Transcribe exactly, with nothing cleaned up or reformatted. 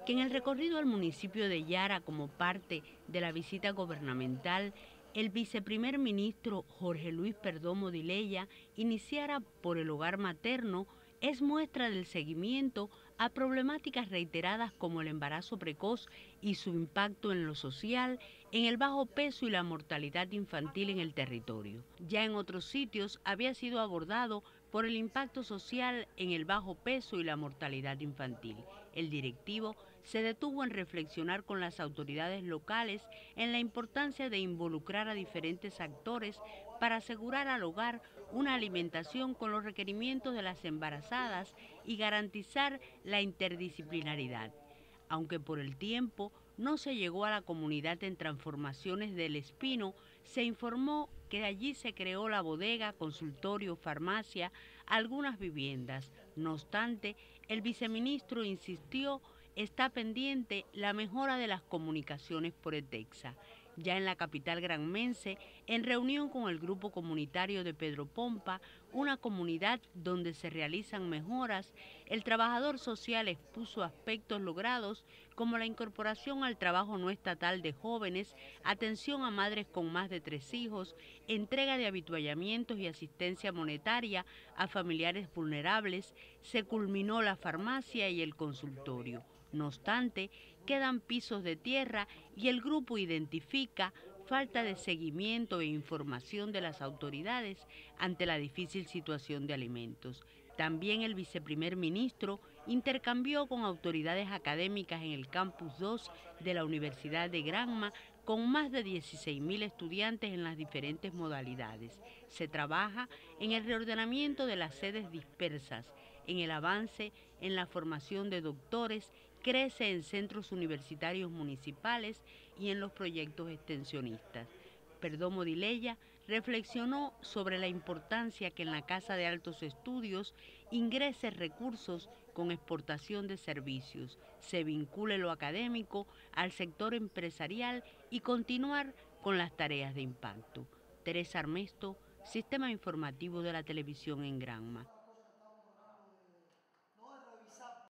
que en el recorrido al municipio de Yara como parte de la visita gubernamental, el viceprimer ministro Jorge Luis Perdomo Dileya iniciara por el hogar materno es muestra del seguimiento a problemáticas reiteradas como el embarazo precoz y su impacto en lo social, en el bajo peso y la mortalidad infantil en el territorio. Ya en otros sitios había sido abordado por el impacto social en el bajo peso y la mortalidad infantil. El directivo se detuvo en reflexionar con las autoridades locales en la importancia de involucrar a diferentes actores para asegurar al hogar una alimentación con los requerimientos de las embarazadas y garantizar la interdisciplinaridad. Aunque por el tiempo no se llegó a la comunidad en Transformaciones del Espino, se informó que allí se creó la bodega, consultorio, farmacia, algunas viviendas. No obstante, el viceministro insistió está pendiente la mejora de las comunicaciones por ETEXA. Ya en la capital granmense, en reunión con el grupo comunitario de Pedro Pompa, una comunidad donde se realizan mejoras, el trabajador social expuso aspectos logrados como la incorporación al trabajo no estatal de jóvenes, atención a madres con más de tres hijos, entrega de habituallamientos y asistencia monetaria a familiares vulnerables, se culminó la farmacia y el consultorio. No obstante, quedan pisos de tierra y el grupo identifica falta de seguimiento e información de las autoridades ante la difícil situación de alimentos. También el viceprimer ministro intercambió con autoridades académicas en el Campus dos de la Universidad de Granma con más de dieciséis mil estudiantes en las diferentes modalidades. Se trabaja en el reordenamiento de las sedes dispersas, en el avance en la formación de doctores, crece en centros universitarios municipales y en los proyectos extensionistas. Perdomo Dileya reflexionó sobre la importancia que en la Casa de Altos Estudios ingrese recursos con exportación de servicios, se vincule lo académico al sector empresarial y continuar con las tareas de impacto. Teresa Armesto, Sistema Informativo de la Televisión en Granma.